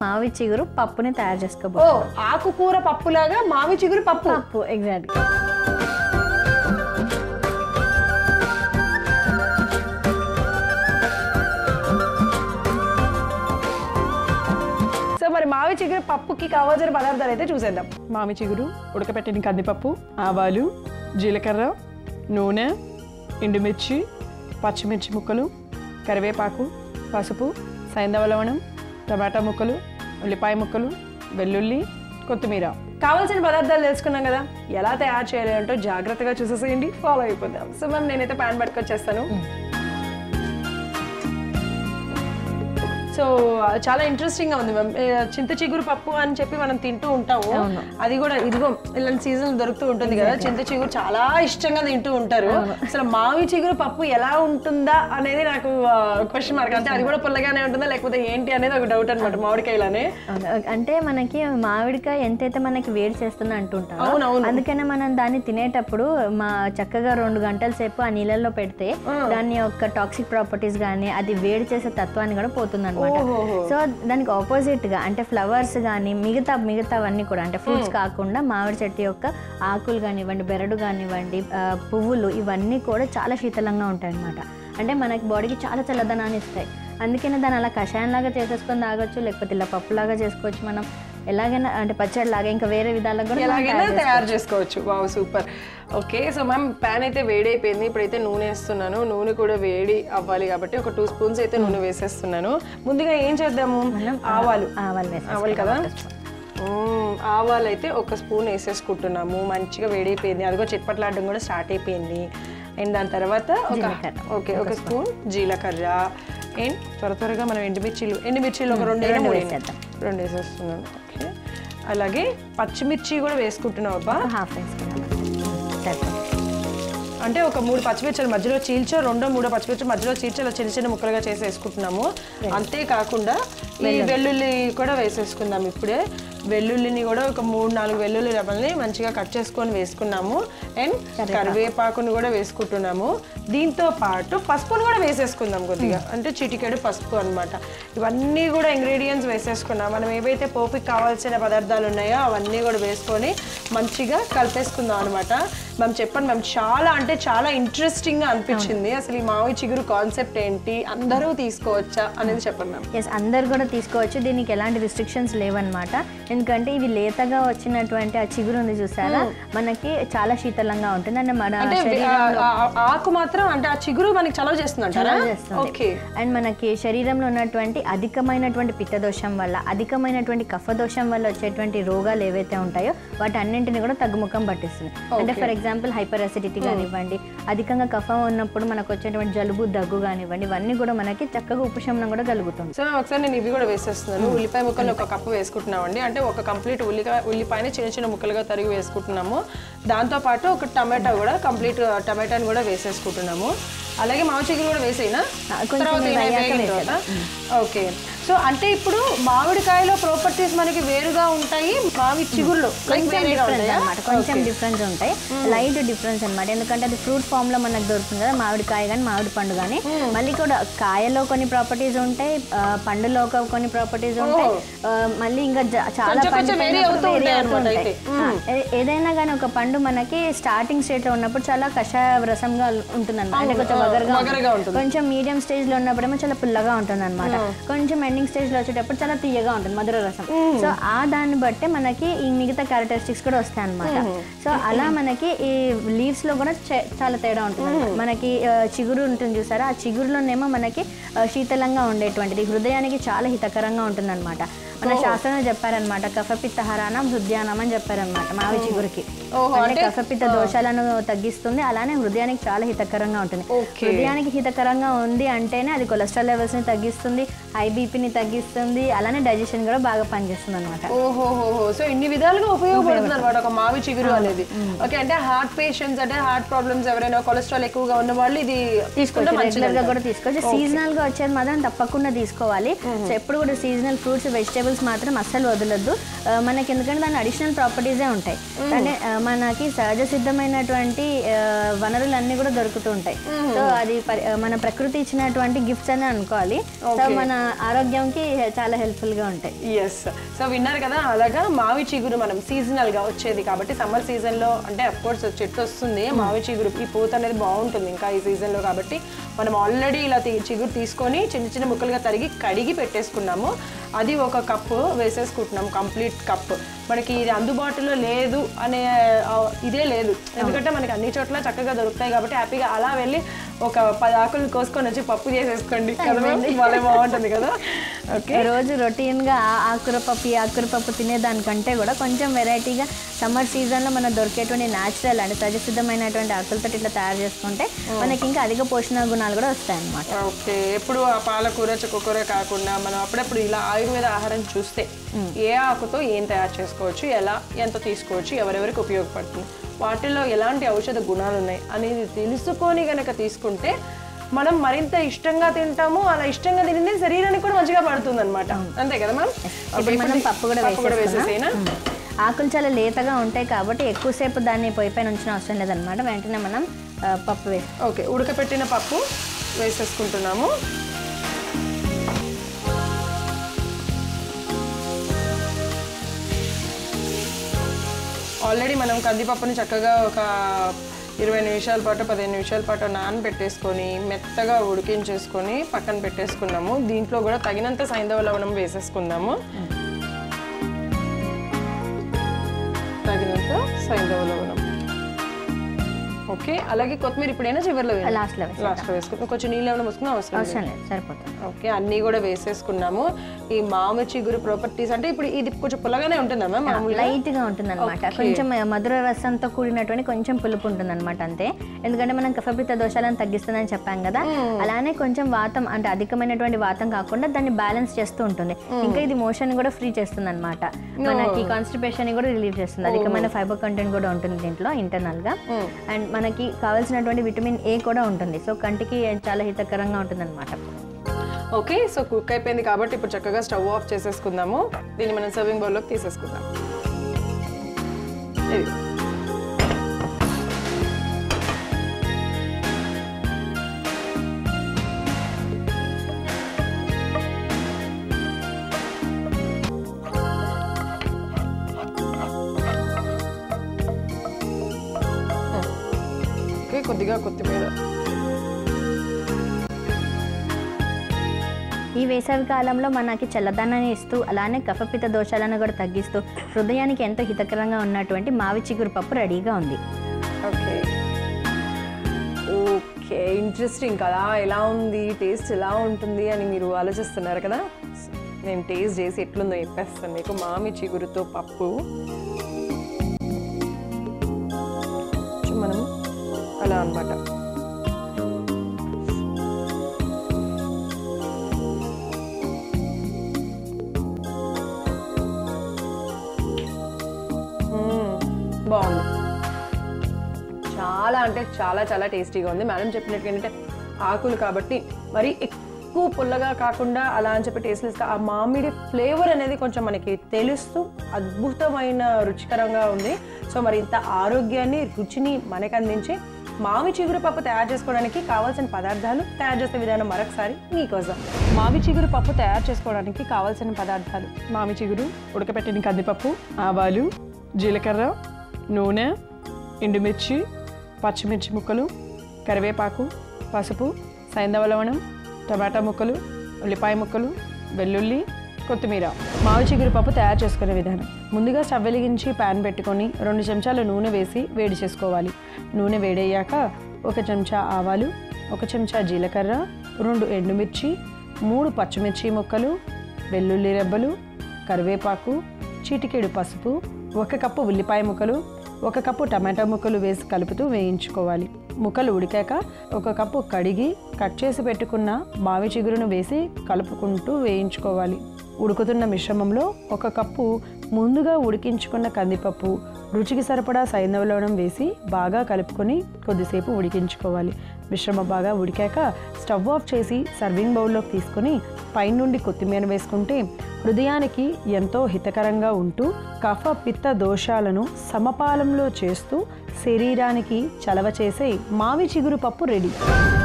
మావి చిగురు పప్పుని తయారు చేసుకోబోతున్నాం. ఆకుకూర పప్పులాగా మావి చిగురు పప్పు. ఎగ్జాక్ట్లీ. సో మరి మావి చిగురు పప్పుకి కావాల్సిన పదార్థాలు అయితే చూసేద్దాం. మావి చిగురు, ఉడకపెట్టిన కందిపప్పు, ఆవాలు, జీలకర్ర, నూనె, ఎండుమిర్చి, పచ్చిమిర్చి ముక్కలు, కరివేపాకు, పసుపు, సైంధవ లవణం, టమాటా ముక్కలు, ఉల్లిపాయ ముక్కలు, వెల్లుల్లి, కొత్తిమీర. కావాల్సిన పదార్థాలు తెలుసుకున్నాం కదా, ఎలా తయారు చేయాలి అంటూ జాగ్రత్తగా చూసేసేయండి, ఫాలో అయిపోదాం. సో మ్యామ్ నేనైతే ప్యాన్ పట్టుకొచ్చేస్తాను. సో చాలా ఇంట్రెస్టింగ్ గా ఉంది మ్యామ్. చింత చిగురు పప్పు అని చెప్పి మనం తింటూ ఉంటాము, అది కూడా ఇదిగో ఇలాంటి సీజన్ దొరుకుతూ ఉంటుంది కదా. చింత చిగురు చాలా ఇష్టంగా తింటూ ఉంటారు. అసలు మావి చిగురు పప్పు ఎలా ఉంటుందా అనేది నాకు క్వశ్చన్ మార్క్. అంటే అది కూడా పుల్లగానే ఉంటుందా లేకపోతే ఏంటి అనేది ఒక డౌట్ అనమాట మామిడికాయలానే. అంటే మనకి మామిడికాయ ఎంతైతే మనకి వేడి చేస్తుందో అంటుంటాం, అందుకనే మనం దాన్ని తినేటప్పుడు చక్కగా 2 గంటల సేపు ఆ నీళ్ళల్లో పెడితే దాని యొక్క టాక్సిక్ ప్రాపర్టీస్ కానీ అది వేడి చేసే తత్వాన్ని కూడా పోతుంది అనమాట. సో దానికి ఆపోజిట్ గా అంటే ఫ్లవర్స్ కానీ మిగతావన్నీ కూడా అంటే ఫ్రూట్స్ కాకుండా మామిడి చెట్టు యొక్క ఆకులు కానివ్వండి, బెరడు కానివ్వండి, పువ్వులు ఇవన్నీ కూడా చాలా శీతలంగా ఉంటాయి అనమాట. అంటే మనకి బాడీకి చాలా చల్లదనాన్ని ఇస్తాయి. అందుకనే దాన్ని అలా కషాయంలాగా చేసేసుకొని తాగొచ్చు, లేకపోతే ఇలా పప్పులాగా చేసుకోవచ్చు, మనం ఎలాగైనా అంటే పచ్చడిలాగా ఇంకా వేరే విధాలుగా కూడా ఎలాగైనా తయారు చేసుకోవచ్చు. Wow super. Okay so ma'am pan అయితే వేడి అయిపోయింది. ఇప్పుడైతే నూనె వేస్తున్నాను. నూనె కూడా వేడి అవ్వాలి కాబట్టి ఒక 2 స్పూన్స్ అయితే నూనె వేసేస్తున్నాను. ముందుగా ఏం చేద్దాము, ఆవాలు కదా, ఆవాలు అయితే 1 స్పూన్ వేసేసుకుంటున్నాము. మంచిగా వేడి అయిపోయింది, అదిగో చిట్పట్లాడడం కూడా స్టార్ట్ అయిపోయింది. అండ్ దాని తర్వాత ఒక స్పూన్ జీలకర్ర. అండ్ త్వరగా మనం ఎండుమిర్చిలు ఒక 2 వేసేస్తున్నాను. ఓకే అలాగే పచ్చిమిర్చి కూడా వేసుకుంటున్నావు అబ్బా. అంటే ఒక 3 పచ్చిమిర్చిల మధ్యలో చీల్చో 2-3 పచ్చిమిర్చి మధ్యలో చీల్చి అలా చిన్న చిన్న ముక్కలుగా చేసి వేసుకుంటున్నాము. అంతేకాకుండా ఈ వెల్లుల్లి కూడా వేసేసుకుందాం. ఇప్పుడే వెల్లుల్లిని కూడా ఒక 3-4 వెల్లుల్లి రెబ్బల్ని మంచిగా కట్ చేసుకొని వేసుకున్నాము. అండ్ కరివేపాకుని కూడా వేసుకుంటున్నాము. దీంతో పాటు పసుపును కూడా వేసేసుకుందాం కొద్దిగా, అంటే చిటికెడు పసుపు అనమాట. ఇవన్నీ కూడా ఇంగ్రీడియంట్స్ వేసేసుకున్నాం. మనం ఏవైతే పోపుకి కావాల్సిన పదార్థాలు ఉన్నాయో అవన్నీ కూడా వేసుకొని మంచిగా కలిపేసుకుందాం అనమాట. మేము చెప్పండి మ్యామ్, చాలా అంటే చాలా ఇంట్రెస్టింగ్గా అనిపించింది. అసలు ఈ మావి చిగురు కాన్సెప్ట్ ఏంటి, అందరూ తీసుకోవచ్చా అనేది చెప్పండి మ్యామ్. ఎస్, అందరు కూడా తీసుకోవచ్చు. దీనికి ఎలాంటి రిస్ట్రిక్షన్స్ లేవన్నమాట. ఎందుకంటే ఇవి లేతగా వచ్చినటువంటి ఆ చిగురు ఉంది చూసారా, మనకి చాలా శీతలంగా ఉంటుంది. అంటే మన ఆకు మాత్రం అంటే ఆ చిగురు మనకి చలవ చేస్తుంది. అండ్ మనకి శరీరంలో ఉన్నటువంటి అధికమైనటువంటి పిత్తదోషం వల్ల, అధికమైనటువంటి కఫదోషం వల్ల వచ్చేటువంటి రోగాలు ఏవైతే ఉంటాయో వాటి అన్నింటినీ కూడా తగ్గుముఖం పట్టిస్తుంది. అంటే ఫర్ ఎగ్జాంపుల్ హైపర్ అసిడిటీ కానివ్వండి, అధికంగా కఫం ఉన్నప్పుడు మనకు వచ్చేటువంటి జలుబు, దగ్గు కానివ్వండి, ఇవన్నీ కూడా మనకి చక్కగా ఉపశమనం కూడా కలుగుతుంది. సో ఒకసారి నేను ఇవి కూడా వేసేస్తున్నాను. ఉల్లిపాయ ముక్కలు 1 కప్పు వేసుకుంటున్నామండి. అంటే ఒక కంప్లీట్ ఉల్లిపాయని చిన్న చిన్న ముక్కలుగా తరిగి వేసుకుంటున్నాము. దాంతోపాటు ఒక టమాటా కూడా కంప్లీట్ టమాటాని కూడా వేసేసుకుంటున్నాము. అలాగే మామిడి చిగురు కూడా వేసేనా కదా. ఓకే సో అంటే ఇప్పుడు మామిడికాయలో ప్రాపర్టీస్ మనకి వేరుగా ఉంటాయి, మామిడి చిగురులో కొంచెం డిఫరెన్స్ ఉంటాయి, లైట్ డిఫరెన్స్ అనమాట. ఎందుకంటే అది ఫ్రూట్ ఫామ్ లో మనకు దొరుకుతుంది కదా, మామిడికాయ కానీ మామిడి పండు కానీ. మళ్ళీ కూడా కాయలో కొన్ని ప్రాపర్టీస్ ఉంటాయి, పండులో కొన్ని ప్రాపర్టీస్ ఉంటాయి, మళ్ళీ ఇంకా చాలా ఏదైనా కానీ ఒక పండు మనకి స్టార్టింగ్ స్టేజ్ లో ఉన్నప్పుడు చాలా కషాయ రసంగా ఉంటుంది అనమాట. అంటే కొంచెం వగరగా ఉంటుంది. కొంచెం మీడియం స్టేజ్ లో ఉన్నప్పుడేమో చాలా పుల్లగా ఉంటుంది అనమాట. కొంచెం ఎండింగ్ స్టేజ్ లో వచ్చేటప్పుడు చాలా తీయగా ఉంటుంది, మధుర రసం. సో ఆ దాన్ని బట్టే మనకి ఈ మిగతా క్యారెక్టరిస్టిక్స్ కూడా వస్తాయి అనమాట. సో అలా మనకి ఈ లీవ్స్ లో కూడా చాలా తేడా ఉంటుంది. మనకి చిగురు ఉంటుంది చూసారా, ఆ చిగురులోనేమో మనకి శీతలంగా ఉండేటువంటిది, హృదయానికి చాలా హితకరంగా ఉంటుంది అనమాట. మన శాస్త్రంలో చెప్పారనమాట, కఫపిత్త హరానం హృదయానం అని చెప్పారనమాట మావి చిగురికి. అంటే కఫపిత్త దోషాలను తగ్గిస్తుంది, అలానే హృదయానికి చాలా హితకరంగా ఉంటుంది. హృదయానికి హితకరంగా ఉంది అంటేనే అది కొలెస్ట్రాల్ లెవెల్స్ ని తగ్గిస్తుంది, హై బీపీని తగ్గిస్తుంది, అలానే డైజెషన్ కూడా బాగా పనిచేస్తుంది అనమాట. సో ఇన్ని విధాలుగా ఉపయోగపడుతుంది అనమాట ఒక మావి చిగురు అనేది. ఓకే అంటే హార్ట్ పేషెంట్స్, అంటే హార్ట్ ప్రాబ్లమ్స్ ఎవరైనా కొలెస్ట్రాల్ ఎక్కువగా ఉన్న వాళ్ళు ఇది తీసుకుంటే రెగ్యులర్ గా కూడా తీసుకోవచ్చు. సీజనల్ గా వచ్చేది మాత్రం తప్పకుండా తీసుకోవాలి. సో ఎప్పుడు కూడా సీజనల్ ఫ్రూట్స్, వెజిటేబుల్స్ మాత్రం అస్సలు వదలొద్దు మనకి, ఎందుకంటే దాని అడిషనల్ ప్రాపర్టీసే ఉంటాయి. అంటే మనకి సహజ సిద్ధమైనటువంటి వనరులన్నీ కూడా దొరుకుతూ ఉంటాయి. సో అది మన ప్రకృతి ఇచ్చినటువంటి గిఫ్ట్స్ అని అనుకోవాలి. సో మన ఆరోగ్యంకి చాలా హెల్ప్ఫుల్గా ఉంటాయి. ఎస్, సో విన్నారు కదా, అలాగా మావి చిగురు మనం సీజనల్గా వచ్చేది కాబట్టి సమ్మర్ సీజన్లో అంటే అఫ్కోర్స్ చెట్టు వస్తుంది మావి చిగురు, ఈ పూత అనేది బాగుంటుంది ఇంకా ఈ సీజన్లో కాబట్టి మనం ఆల్రెడీ ఇలా చిగురు తీసుకొని చిన్న చిన్న ముక్కలుగా తరిగి కడిగి పెట్టేసుకున్నాము. అది ఒక కప్పు వేసేసుకుంటున్నాము, కంప్లీట్ కప్. మనకి ఇది అందుబాటులో లేదు అనే ఇదే లేదు, ఎందుకంటే మనకి అన్ని చోట్ల చక్కగా దొరుకుతాయి కాబట్టి హ్యాపీగా అలా వెళ్ళి ఒక 10 ఆకులు కోసుకొని వచ్చి పప్పు చేసేసుకోండి, భలే బాగుంటుంది కదా. ఓకే, రోజు రొటీన్గా ఆకుకూర పప్పు ఈ ఆకుకూర పప్పు తినేదానికంటే కూడా కొంచెం వెరైటీగా సమ్మర్ సీజన్లో మనకు దొరికేటువంటి న్యాచురల్ అంటే సహజసిద్ధమైనటువంటి ఆకులతో ఇట్లా తయారు చేసుకుంటే మనకి ఇంకా అధిక పోషణ గుణాలు కూడా వస్తాయి అన్నమాట. ఓకే, ఎప్పుడు ఆ పాలకూర చుక్కకూర కాకుండా మనం అప్పుడప్పుడు ఇలా ఆయుర్వేద ఆహారం చూస్తే ఏ ఆకుతో ఏం తయారు చేసుకోవచ్చు, ఎలా ఎంత తీసుకోవచ్చు, ఎవరెవరికి ఉపయోగపడుతుంది, వాటిల్లో ఎలాంటి ఔషధ గుణాలు ఉన్నాయి అనేది తెలుసుకొని కనుక తీసుకుంటే మనం మరింత ఇష్టంగా తింటాము. అలా ఇష్టంగా తింటే శరీరానికి కూడా మంచిగా పడుతుంది అనమాట. అంతే కదా మ్యామ్. మనం పప్పు కూడా వేసేసేనా? ఆకులు చాలా లేతగా ఉంటాయి కాబట్టి ఎక్కువసేపు దాన్ని పొయ్యి పైన ఉంచిన అవసరం లేదనమాట. వెంటనే మనం పప్పు వేసి ఓకే, ఉడకపెట్టిన పప్పు వేసేసుకుంటున్నాము. ఆల్రెడీ మనం కందిపప్పుని చక్కగా ఒక 20 నిమిషాల పాటు 15 నిమిషాల పాటు నానబెట్టేసుకొని మెత్తగా ఉడికించేసుకొని పక్కన పెట్టేసుకున్నాము. దీంట్లో కూడా తగినంత సైంధవ లవణం వేసేసుకుందాము. తగినంత సైంధవ లవణం. ఓకే, అలాగే కొత్తిమీర ఇప్పుడైనా చివరిలో లాస్ట్లో వేసుకుంటాం. కొంచెం నీళ్ళు ఏమైనా పోసుకున్నా అవసరం లేదు, సరిపోతుంది. ఓకే, అన్నీ కూడా వేసేసుకున్నాము. ఈ మామిడి చిగురు ప్రాపర్టీస్ అంటే ఇప్పుడు ఇది కొంచెం పుల్లగానే ఉంటుందమ్మా, మామూలుగా లైట్గా ఉంటుంది అనమాట. కొంచెం మధుర రసంతో కూడినటువంటి కొంచెం పులుపు ఉంటుంది అనమాట అంతే. ఎందుకంటే మనం కఫపిత్త దోషాలను తగ్గిస్తుందని చెప్పాం కదా, అలానే కొంచెం వాతం అంటే అధికమైనటువంటి వాతం కాకుండా దాన్ని బ్యాలెన్స్ చేస్తూ ఉంటుంది. ఇంకా ఇది మోషన్ కూడా ఫ్రీ చేస్తుంది అనమాట, మనకి కాన్స్టిపేషన్ కూడా రిలీవ్ చేస్తుంది. అధికమైన ఫైబర్ కంటెంట్ కూడా ఉంటుంది దీంట్లో ఇంటర్నల్ గా. అండ్ మనకి కావాల్సినటువంటి విటమిన్ ఏ కూడా ఉంటుంది. సో కంటికి చాలా హితకరంగా ఉంటుంది అనమాట. ఓకే, సో కుక్ అయిపోయింది కాబట్టి ఇప్పుడు చక్కగా స్టవ్ ఆఫ్ చేసేసుకుందాము. దీన్ని మనం సర్వింగ్ బౌల్లోకి తీసేసుకుందాం. ఓకే, కొద్దిగా కొత్తిమీర. ఈ వేసవి కాలంలో మనకి చల్లదనాన్ని ఇస్తూ అలానే కఫపిత్త దోషాలను కూడా తగ్గిస్తూ హృదయానికి ఎంతో హితకరంగా ఉన్నటువంటి మావి చిగురు పప్పు రెడీగా ఉంది. ఓకే ఓకే, ఇంట్రెస్టింగ్ కదా, ఎలా ఉంది టేస్ట్ ఎలా ఉంటుంది అని మీరు ఆలోచిస్తున్నారు కదా. నేను టేస్ట్ చేసి ఎట్లుందో చెప్పేస్తాను మీకు. మామి చిగురుతో పప్పు మనం అలా అన్నమాట. బాగుంది, చాలా అంటే చాలా చాలా టేస్టీగా ఉంది. మేడం చెప్పినట్టు ఏంటంటే ఆకులు కాబట్టి మరి ఎక్కువ పుల్లగా కాకుండా అలా అని చెప్పి టేస్ట్లెస్గా ఆ మామిడి ఫ్లేవర్ అనేది కొంచెం మనకి తెలుస్తూ అద్భుతమైన రుచికరంగా ఉంది. సో మరి ఇంత ఆరోగ్యాన్ని రుచిని మనకు అందించి మావి చిగురు పప్పు తయారు చేసుకోవడానికి కావాల్సిన పదార్థాలు, తయారు చేసే విధానం మరొకసారి మీకోసం. మావి చిగురు పప్పు తయారు చేసుకోవడానికి కావాల్సిన పదార్థాలు: మావి చిగురు, ఉడకపెట్టిన కందిపప్పు, ఆవాలు, జీలకర్ర, నూనె, ఎండుమిర్చి, పచ్చిమిర్చి ముక్కలు, కరివేపాకు, పసుపు, సైంధవ లవణం, టమాటా ముక్కలు, ఉల్లిపాయ ముక్కలు, వెల్లుల్లి, కొత్తిమీర. మావి చిగురు పప్పు తయారు చేసుకునే విధానం: ముందుగా స్టవ్ వెలిగించి ప్యాన్ పెట్టుకొని 2 చెంచాల నూనె వేసి వేడి చేసుకోవాలి. నూనె వేడయ్యాక 1 చెంచా ఆవాలు, 1 చెంచా జీలకర్ర, 2 ఎండుమిర్చి, 3 పచ్చిమిర్చి ముక్కలు, వెల్లుల్లి రెబ్బలు, కరివేపాకు, చిటికెడు పసుపు, 1 కప్పు ఉల్లిపాయ ముక్కలు, 1 కప్పు టమాటా ముక్కలు వేసి కలుపుతూ వేయించుకోవాలి. ముక్కలు ఉడికాక 1 కప్పు కడిగి కట్ చేసి పెట్టుకున్న మావి చిగురును వేసి కలుపుకుంటూ వేయించుకోవాలి. ఉడుకుతున్న మిశ్రమంలో 1 కప్పు ముందుగా ఉడికించుకున్న కందిపప్పు, రుచికి సరిపడా సైంధవ లవణం వేసి బాగా కలుపుకొని కొద్దిసేపు ఉడికించుకోవాలి. మిశ్రమం బాగా ఉడికాక స్టవ్ ఆఫ్ చేసి సర్వింగ్ బౌల్లోకి తీసుకొని పైనుండి కొత్తిమీర వేసుకుంటే హృదయానికి ఎంతో హితకరంగా ఉంటూ కఫ పిత్త దోషాలను సమపాలంలో చేస్తూ శరీరానికి చలవ చేసే మావి చిగురు పప్పు రెడీ.